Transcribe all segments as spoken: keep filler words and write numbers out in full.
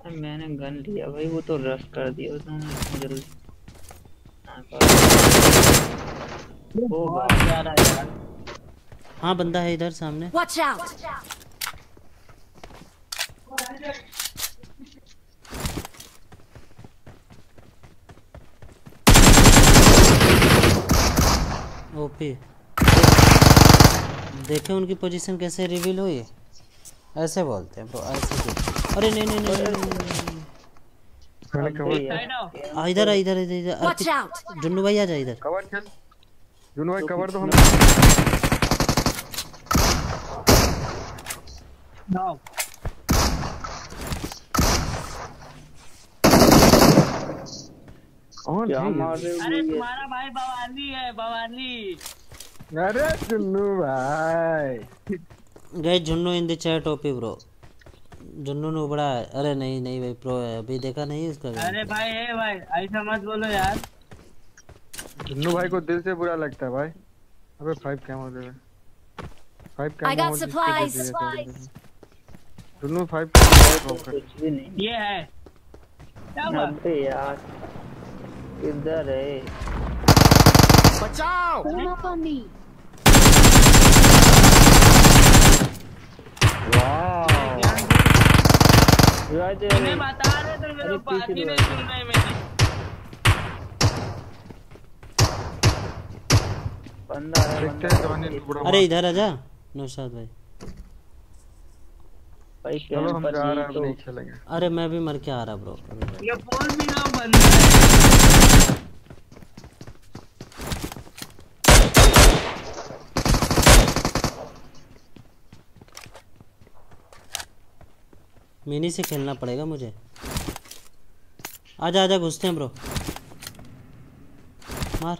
मैंने गन लिया भाई, वो तो रश कर दिया उसने जल्दी। वो बहुत प्यारा है यार। हाँ बंदा है इधर सामने। Watch out! ओपी देखे उनकी पोजीशन कैसे रिवील हुई। ऐसे बोलते हैं ब्रो, ऐसे क्यों? अरे नहीं नहीं नहीं, नहीं। मैंने कवर आ इधर आ इधर इधर Watch out! जुन्नू भाई आ जा इधर। कवर चल जुन्नू भाई कवर तो हम नो कौन क्या है मार रहे हो अरे ये? तुम्हारा भाई बवाली है बवाली। अरे जुन्नू भाई गए Junnu in the chat OP bro. Junnu ने उबड़ा है। अरे नहीं नहीं भाई प्रो है, अभी देखा नहीं उसका। अरे भाई है भाई ऐसा मत बोलो यार। जुन्नू भाई को दिल से बुरा लगता है भाई। अबे फाइव क्या हो रहा है? फाइव क्या I got हो supplies. जुन्नू फाइव क्या कुछ भी नहीं। ये है क्या हुआ? अबे यार इधर है। बचाओ Pull up on me. तुम्हें बता रहे थे मेरे बात ही नहीं सुन रहे मेरी। बंदा है देखते हैं जॉनी टुकड़ा। अरे इधर आजा नौशाद भाई। भाई चलो हम पर जा रहे हैं, नहीं अब नहीं तो खेलेंगे। अरे मैं भी मर के आ रहा ब्रो। ये फोन भी ना बंद है। मिनी से खेलना पड़ेगा मुझे। आजा आजा घुसते हैं ब्रो। मार।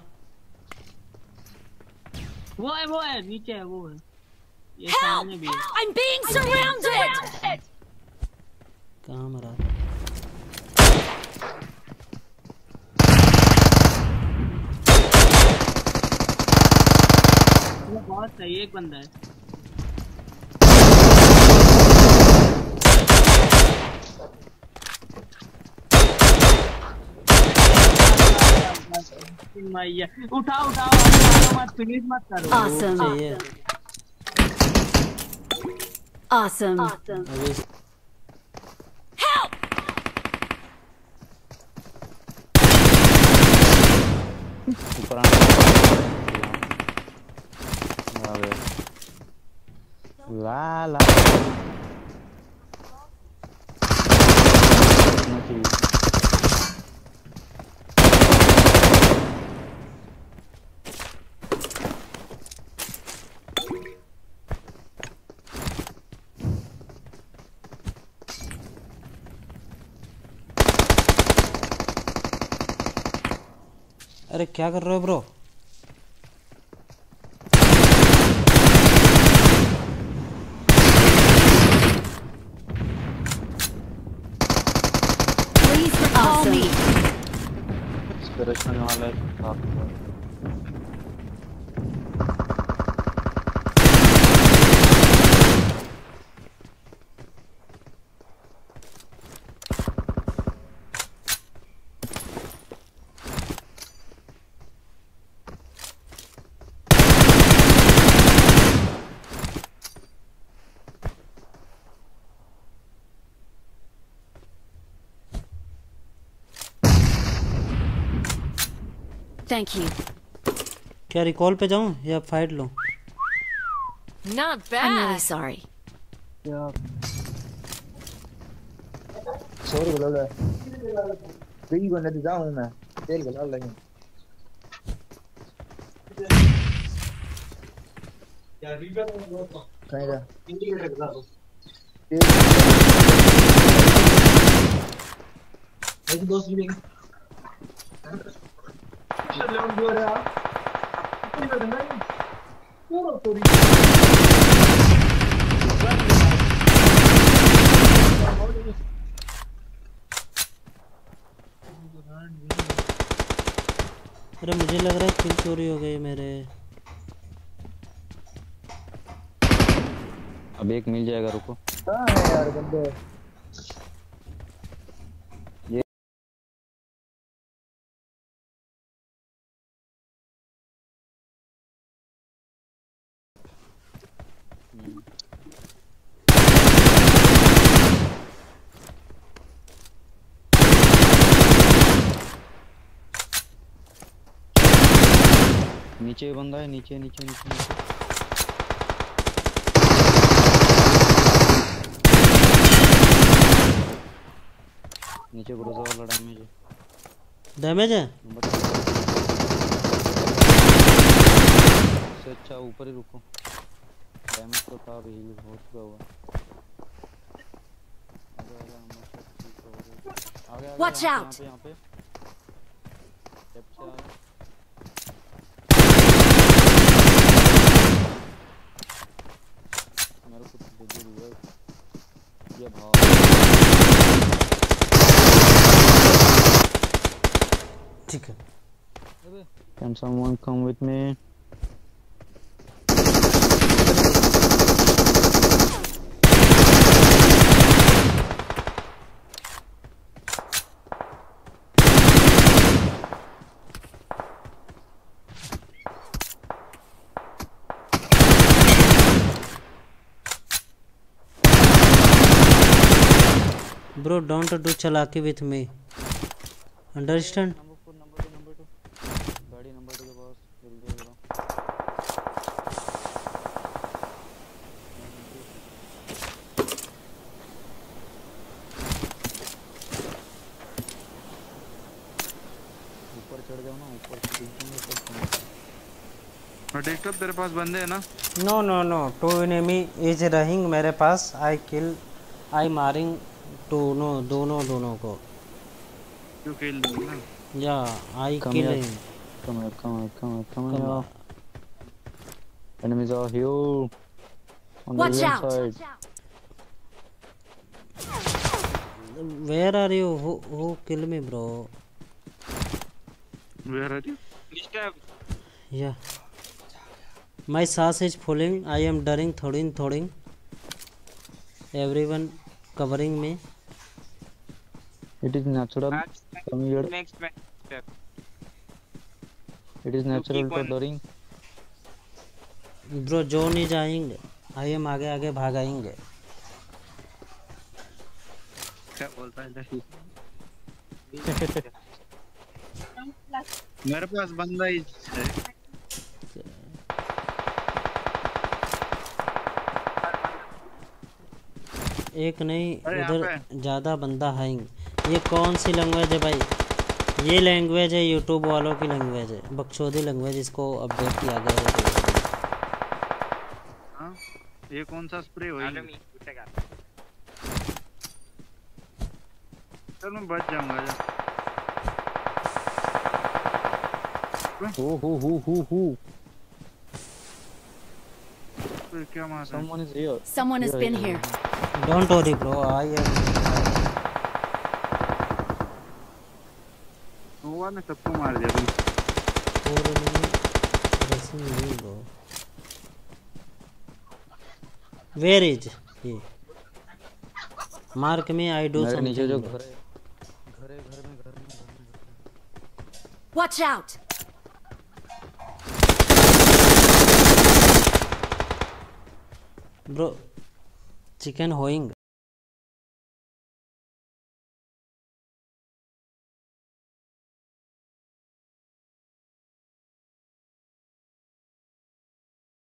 वो है वो है नीचे है वो है। ये सामने भी है। I'm being surrounded! कहाँ मरा? वो बहुत सही एक बंदा है। मैया उठाओ उठाओ मत फिनिश मत करो। Awesome. चाहिए। Awesome. अभी Help! ऊपर आना ला ला अरे क्या कर रहे हो ब्रो? Please recall me. रखने वाला है। Thank you. क्या रिकॉल पे जाऊं या फाइट लूं? Not bad. I'm really sorry. Sorry बोला ले कई बंदे तो जाऊं मैं तेल गला लेंगे यार रीबा तो कहीं का इंडिकेटर लगा दो एक दोस्त भी चल ले दो रे यार कितनी बंदा है पूरा तोड़ी अरे मुझे लग रहा है किल चोरी हो गई मेरे। अब एक मिल जाएगा रुको। कहां है यार बंदे नीचे बंदा है, नीचे नीचे नीचे नीचे। नीचे ग्रोजा वाला डैमेज है। डैमेज है इससे अच्छा ऊपर ही रुको, डैमेज तो था अभी हील हो चुका हुआ। आगे आगे हम सब ठीक हो गए। आगे आगे Watch यहाँ out! पे यहाँ पे यहाँ पे लेफ्ट से आ रहा है। मेरे को तो दूर हुआ ये भाग। ठीक है। Can someone come with me? Bro, don't do chalaki with me. Understand? Number four, number two, number two, गाड़ी नंबर टू के पास जल्दी आ रहा। ऊपर चढ़ जाओ ना, ऊपर से दिखेंगे सब तुम्हें। और डेस्कटॉप तेरे पास बंदे हैं ना? No, no, no. Two enemy is running मेरे पास. I kill. I Maring two no दोनों दोनों को. You kill them ना? Yeah, I Come kill here. him. Come here, come here, come here, come Come here. on. Enemies are here. On Watch the out! side. Where are you? Who who kill me, bro? Where are you? Yeah. My sauce is falling. I am daring, thoding, thoding. Everyone covering me. It is natural. Come here. Next match. It is natural to daring. Bro, John is आएंगे. I am आगे आगे भागाएंगे. क्या बोलता है lucky? मेरे पास बंदा ही है। एक नहीं, अरे यहाँ उधर ज़्यादा बंदा है। ये कौन सी लैंग्वेज है भाई? ये लैंग्वेज है यूट्यूब वालों की लैंग्वेज है, बकचोदी लैंग्वेज। इसको अपडेट किया गया है। हाँ? ये कौन सा स्प्रे होगा? चल मैं बच जाऊंगा जा। Who who who who who? फिर क्या मार? Someone is here. Someone has been here. Don't worry bro, I am. नोवा ने सबको मार दिया तुम। Four enemy racing me bro. Where is he? Mark me, I do मेरे नीचे जो something. घर है, घर है, घर में, घर में, घर में। Watch out! Bro, chicken hoeing.